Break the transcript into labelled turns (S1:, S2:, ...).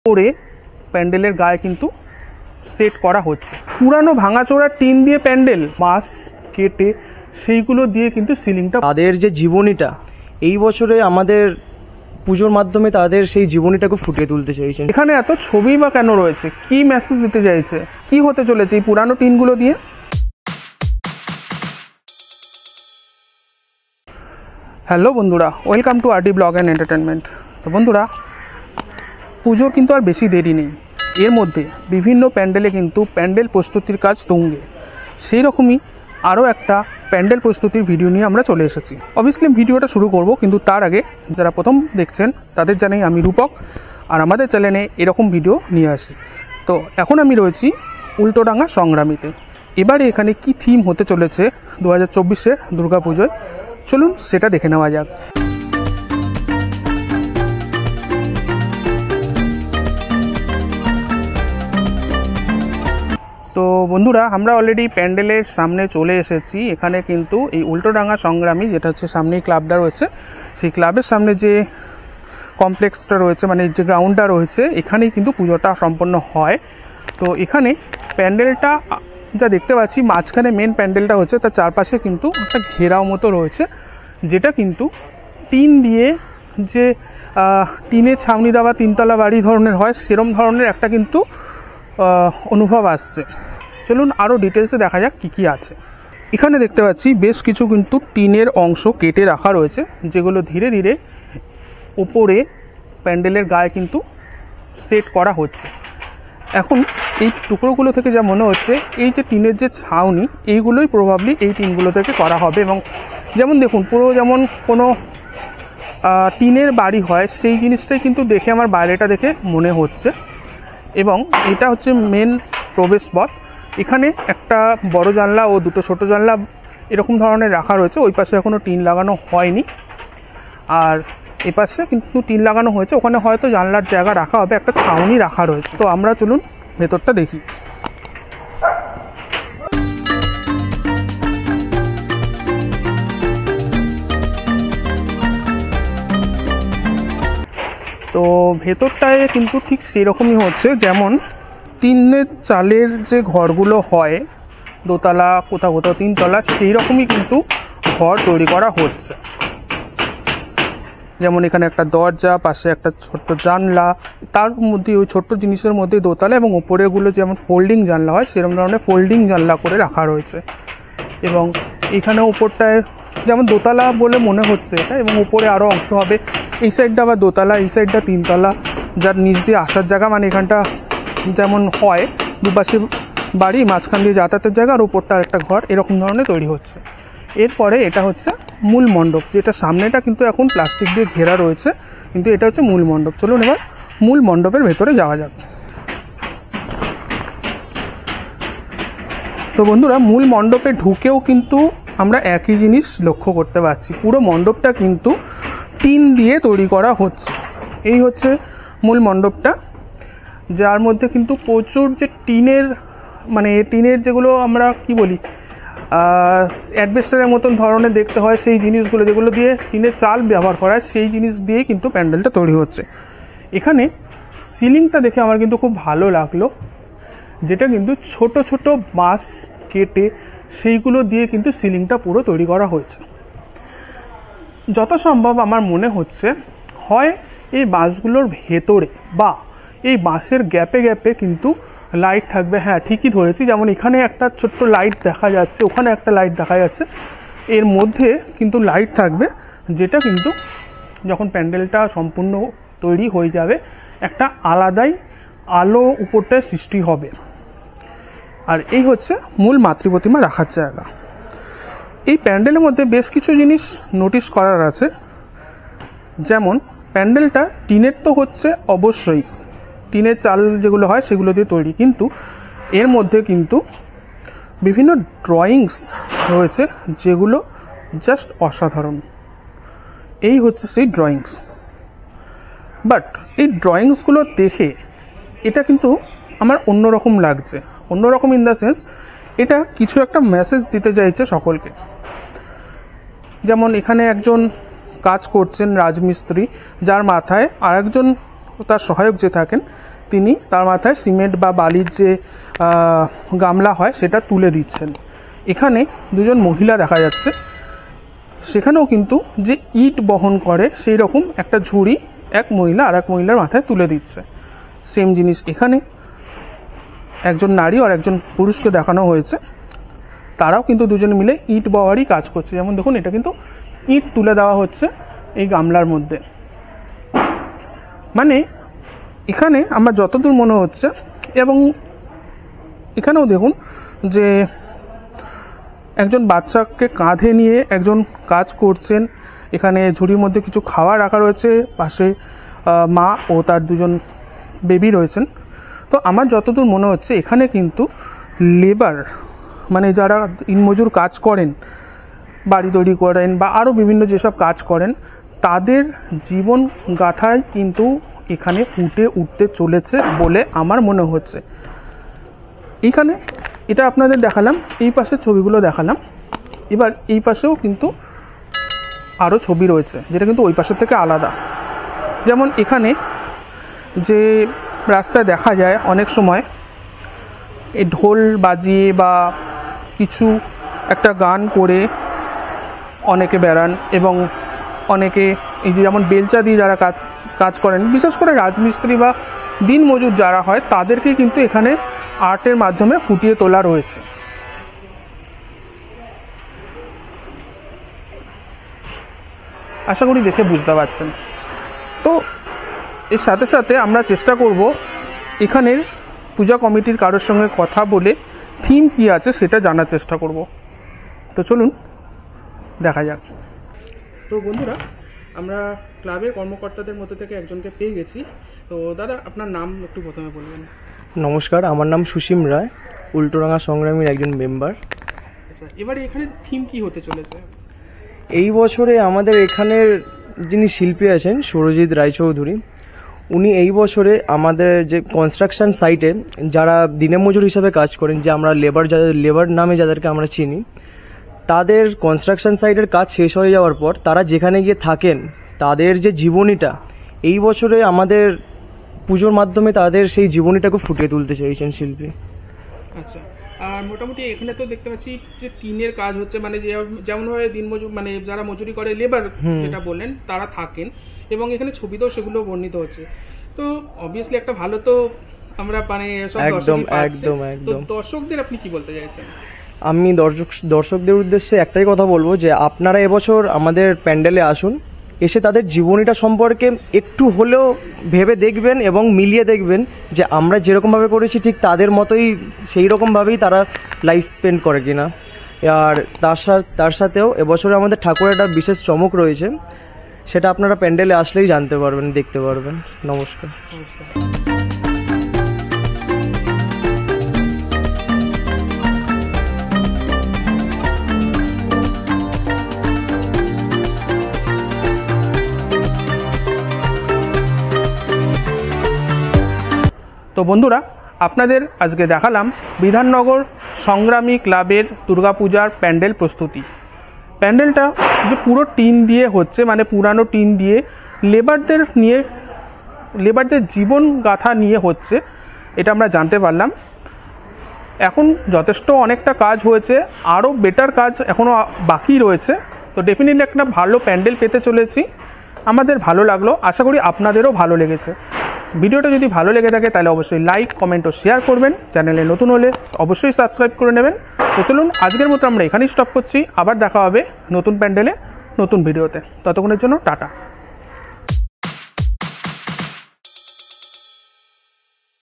S1: করে প্যান্ডেলের গায়ে কিন্তু সেট করা হচ্ছে। পুরানো ভাঙাচোরা টিন দিয়ে প্যান্ডেল বাঁশ কেটে সেইগুলো দিয়ে কিন্তু সিলিংটা,
S2: তাদের যে জীবনীটা এই বছরে আমাদের পুজোর মাধ্যমে তাদের সেই জীবনীটাকে ফুটিয়ে তুলতে চাইছেন।
S1: এখানে এত ছবি বা কেন রয়েছে, কি মেসেজ দিতে চাইছে, কি হতে চলেছে এই পুরানো টিনগুলো দিয়ে? হ্যালো বন্ধুরা, welcome to RD blog and entertainment. তো বন্ধুরা, পুজোর কিন্তু আর বেশি দেরি নেই। এর মধ্যে বিভিন্ন প্যান্ডেলে কিন্তু প্যান্ডেল প্রস্তুতির কাজ তুঙ্গে। সেই রকমই আরও একটা প্যান্ডেল প্রস্তুতির ভিডিও নিয়ে আমরা চলে এসেছি। অবভিয়াসলি ভিডিওটা শুরু করব, কিন্তু তার আগে যারা প্রথম দেখছেন তাদের জানাই আমি রূপক, আর আমাদের চ্যানেলে এরকম ভিডিও নিয়ে আসি। তো এখন আমি রয়েছি উল্টোডাঙ্গা সংগ্রামীতে। এবারে এখানে কি থিম হতে চলেছে 2024-এর দুর্গাপুজোয়, চলুন সেটা দেখে নেওয়া যাক। তো বন্ধুরা, আমরা অলরেডি প্যান্ডেলের সামনে চলে এসেছি। এখানে কিন্তু এই উল্টোডাঙ্গা সংগ্রামী, যেটা হচ্ছে সামনেই ক্লাবটা রয়েছে, সেই ক্লাবের সামনে যে কমপ্লেক্সটা রয়েছে, মানে যে গ্রাউন্ডটা রয়েছে, এখানেই কিন্তু পুজোটা সম্পন্ন হয়। তো এখানে প্যান্ডেলটা যা দেখতে পাচ্ছি, মাঝখানে মেন প্যান্ডেলটা হচ্ছে, তার চারপাশে কিন্তু একটা ঘেরাও মতো রয়েছে, যেটা কিন্তু টিন দিয়ে, যে টিনের ছাউনি দেওয়া তিনতলা বাড়ি ধরনের হয়, সেরম ধরনের একটা কিন্তু অনুভব আসছে। চলুন আরও ডিটেলসে দেখা যাক কি কি আছে। এখানে দেখতে পাচ্ছি বেশ কিছু কিন্তু টিনের অংশ কেটে রাখা রয়েছে, যেগুলো ধীরে ধীরে উপরে প্যান্ডেলের গায়ে কিন্তু সেট করা হচ্ছে। এখন এই টুকরোগুলো থেকে যা মনে হচ্ছে, এই যে টিনের যে ছাউনি, এইগুলোই প্রবাবলি এই টিনগুলো থেকে করা হবে। এবং যেমন দেখুন, পুরো যেমন কোনো টিনের বাড়ি হয়, সেই জিনিসটাই কিন্তু দেখে আমার বাইরেটা দেখে মনে হচ্ছে। এবং এটা হচ্ছে মেন প্রবেশপথ। এখানে একটা বড় জানলা ও দুটো ছোট জানলা এরকম ধরনের রাখা রয়েছে। ওই পাশে এখনও টিন লাগানো হয়নি, আর এ পাশে কিন্তু টিন লাগানো হয়েছে। ওখানে হয়তো জানলার জায়গা রাখা হবে, একটা ছাউনি রাখা রয়েছে। তো আমরা চলুন ভেতরটা দেখি। তো ভেতরটায় কিন্তু ঠিক সেরকমই হচ্ছে, যেমন টিনের চালের যে ঘরগুলো হয়, দোতলা, কোথাও কোথাও তিনতলা, সেই রকমই কিন্তু ঘর তৈরি করা হচ্ছে। যেমন এখানে একটা দরজা, পাশে একটা ছোট্ট জানলা, তার মধ্যে ওই ছোট্ট জিনিসের মধ্যে দোতলা, এবং ওপরেগুলো যেমন ফোল্ডিং জানলা হয়, সেরকম ধরনের ফোল্ডিং জানলা করে রাখা রয়েছে। এবং এখানে উপরটায় যেমন দোতলা বলে মনে হচ্ছে এটা, এবং উপরে আরও অংশ হবে। এই সাইডটা আবার দোতলা, এই সাইডটা তিনতলা, যার নিচ দিয়ে আসার জায়গা, মানে এখানটা যেমন হয় দুপাশে বাড়ি, মাঝখান দিয়ে যাতায়াতের জায়গা, আর উপরটা একটা ঘর, এরকম ধরনের তৈরি হচ্ছে। এরপরে এটা হচ্ছে মূল মণ্ডপ, যেটা সামনেটা কিন্তু এখন প্লাস্টিক দিয়ে ঘেরা রয়েছে, কিন্তু এটা হচ্ছে মূল মণ্ডপ। চলুন এবার মূল মণ্ডপের ভেতরে যাওয়া যাক। তো বন্ধুরা, মূল মণ্ডপে ঢুকেও কিন্তু আমরা একই জিনিস লক্ষ্য করতে পারছি। পুরো মণ্ডপটা কিন্তু টিন দিয়ে তৈরি করা হচ্ছে। এই হচ্ছে মূল মণ্ডপটা, যার মধ্যে কিন্তু প্রচুর যে টিনের, মানে টিনের যেগুলো আমরা কি বলি, অ্যাডভেস্টারের মতন ধরনের দেখতে হয়, সেই জিনিসগুলো, যেগুলো দিয়ে টিনের চাল ব্যবহার করা হয়, সেই জিনিস দিয়েই কিন্তু প্যান্ডেলটা তৈরি হচ্ছে। এখানে সিলিংটা দেখে আমার কিন্তু খুব ভালো লাগলো, যেটা কিন্তু ছোট ছোট বাঁশ কেটে সেইগুলো দিয়ে কিন্তু সিলিংটা পুরো তৈরি করা হয়েছে। যত সম্ভব আমার মনে হচ্ছে, হয় এই বাঁশগুলোর ভেতরে বা এই বাঁশের গ্যাপে গ্যাপে কিন্তু লাইট থাকবে। হ্যাঁ, ঠিকই ধরেছি, যেমন এখানে একটা ছোট্ট লাইট দেখা যাচ্ছে, ওখানে একটা লাইট দেখা যাচ্ছে, এর মধ্যে কিন্তু লাইট থাকবে, যেটা কিন্তু যখন প্যান্ডেলটা সম্পূর্ণ তৈরি হয়ে যাবে, একটা আলাদাই আলো উপরটায় সৃষ্টি হবে। আর এই হচ্ছে মূল মাতৃপ্রতিমা রাখার জায়গা। এই প্যান্ডেলের মধ্যে বেশ কিছু জিনিস নোটিশ করার আছে, যেমন প্যান্ডেলটা টিনের তো হচ্ছে, অবশ্যই টিনের চাল যেগুলো হয় সেগুলো দিয়ে তৈরি, কিন্তু এর মধ্যে কিন্তু বিভিন্ন ড্রয়িংস রয়েছে, যেগুলো জাস্ট অসাধারণ। এই হচ্ছে সেই ড্রয়িংস। বাট এই ড্রয়িংসগুলো দেখে এটা কিন্তু আমার অন্যরকম লাগছে। অন্যরকম ইন দ্য সেন্স, এটা কিছু একটা মেসেজ দিতে চাইছে সকলকে। যেমন এখানে একজন কাজ করছেন রাজমিস্ত্রি, যার মাথায় আরেকজন তার সহায়ক যে থাকেন তিনি তার মাথায় সিমেন্ট বা বালির যে গামলা হয় সেটা তুলে দিচ্ছেন। এখানে দুজন মহিলা দেখা যাচ্ছে, সেখানেও কিন্তু যে ইট বহন করে সেই রকম একটা ঝুড়ি এক মহিলা আর এক মহিলার মাথায় তুলে দিচ্ছে। সেম জিনিস এখানে একজন নারী আর একজন পুরুষকে দেখানো হয়েছে, তারাও কিন্তু দুজনে মিলে ইট বওয়ারই কাজ করছে। যেমন দেখুন এটা কিন্তু ইট তুলে দেওয়া হচ্ছে এই গামলার মধ্যে। মানে এখানে আমার যতদূর মনে হচ্ছে, এবং এখানেও দেখুন যে একজন বাচ্চাকে কাঁধে নিয়ে একজন কাজ করছেন। এখানে ঝুড়ির মধ্যে কিছু খাবার রাখা রয়েছে, পাশে মা ও তার দুজন বেবি রয়েছেন। তো আমার যতদূর মনে হচ্ছে এখানে কিন্তু লেবার মানে যারা দিনমজুর কাজ করেন, বাড়ি তৈরি করেন বা আরও বিভিন্ন যেসব কাজ করেন, তাদের জীবন গাথায় কিন্তু এখানে ফুটে উঠতে চলেছে বলে আমার মনে হচ্ছে। এইখানে এটা আপনাদের দেখালাম, এই পাশের ছবিগুলো দেখালাম, এবার এই পাশেও কিন্তু আরও ছবি রয়েছে যেটা কিন্তু ওই পাশের থেকে আলাদা। যেমন এখানে যে রাস্তায় দেখা যায় অনেক সময় এই ঢোল বাজিয়ে বা কিছু একটা গান করে অনেকে বেড়ান, এবং অনেকে এই যে যেমন বেলচা দিয়ে যারা কাজ করেন, বিশেষ করে রাজমিস্ত্রি বা দিনমজুর যারা হয়, তাদেরকে কিন্তু এখানে আর্টের মাধ্যমে ফুটিয়ে তোলা রয়েছে। আশা করি দেখে বুঝতে পারছেন। তো এর সাথে সাথে আমরা চেষ্টা করব এখানের পূজা কমিটির কারোর সঙ্গে কথা বলে থিম কি আছে সেটা জানার চেষ্টা করব। তো চলুন দেখা যাক। তো বন্ধুরা, আমরা ক্লাবের কর্মকর্তাদের মধ্যে থেকে একজনকে পেয়ে গেছি। তো দাদা, আপনার নাম একটু প্রথমে বলবেন।
S2: নমস্কার, আমার নাম সুসীম রায়, উল্টোডাঙ্গা সংগ্রামীর একজন মেম্বার।
S1: আচ্ছা, এবারে এখানে থিম কি হতে চলেছে?
S2: এই বছরে আমাদের এখানের যিনি শিল্পী আছেন সুরজিৎ রায়চৌধুরী, উনি এই বছরে আমাদের যে কনস্ট্রাকশন সাইটে যারা দিনমজুর হিসাবে কাজ করেন, যে আমরা লেবার নামে যাদেরকে আমরা চিনি, তাদের কনস্ট্রাকশন সাইটের কাজ শেষ হয়ে যাওয়ার পর তারা যেখানে গিয়ে থাকেন তাদের যে জীবনীটা, এই বছরে আমাদের পুজোর মাধ্যমে তাদের সেই জীবনীটাকে ফুটিয়ে তুলতে চাইছেন শিল্পী।
S1: আচ্ছা, আর মোটামুটি এখানে তো দেখতে পাচ্ছি যে টিনের কাজ হচ্ছে, মানে যেমনভাবে দিনমজুর মানে যারা মজুরি করে লেবার যেটা বললেন তারা থাকেন, এবং এখানে ছবিতেও সেগুলো বর্ণিত হচ্ছে। তো অবভিয়াসলি একটা ভালো তো আমরা মানে সব
S2: একদম
S1: দর্শকদের আপনি কি বলতে চাইছেন?
S2: আমি দর্শকদের উদ্দেশ্যে একটাই কথা বলবো যে আপনারা এবছর আমাদের প্যান্ডেলে আসুন, এসে তাদের জীবনীটা সম্পর্কে একটু হলেও ভেবে দেখবেন এবং মিলিয়ে দেখবেন যে আমরা যেরকমভাবে করেছি ঠিক তাদের মতোই সেই রকমভাবেই তারা লাইফ স্পেন্ড করে কিনা। আর তার সাথেও এবছরে আমাদের ঠাকুরের একটা বিশেষ চমক রয়েছে, সেটা আপনারা প্যান্ডেলে আসলেই জানতে পারবেন, দেখতে পারবেন। নমস্কার।
S1: তো বন্ধুরা, আপনাদের আজকে দেখালাম বিধাননগর সংগ্রামী ক্লাবের দুর্গাপূজার প্যান্ডেল প্রস্তুতি। প্যান্ডেলটা যে পুরো টিন দিয়ে হচ্ছে, মানে পুরানো টিন দিয়ে লেবারদের জীবন গাথা নিয়ে হচ্ছে, এটা আমরা জানতে পারলাম। এখন যথেষ্ট অনেকটা কাজ হয়েছে, আরও বেটার কাজ এখনও বাকি রয়েছে। তো ডেফিনেটলি একটা ভালো প্যান্ডেল পেতে চলেছি। আমাদের ভালো লাগলো, আশা করি আপনাদেরও ভালো লেগেছে। ভিডিওটা যদি ভালো লেগে থাকে তাহলে অবশ্যই লাইক, কমেন্ট ও শেয়ার করবেন। চ্যানেলে নতুন হলে অবশ্যই সাবস্ক্রাইব করে নেবেন। তো চলুন আজকের মতো আমরা এখানেই স্টপ করছি, আবার দেখা হবে নতুন প্যান্ডেলে নতুন ভিডিওতে। ততক্ষণের জন্য টাটা।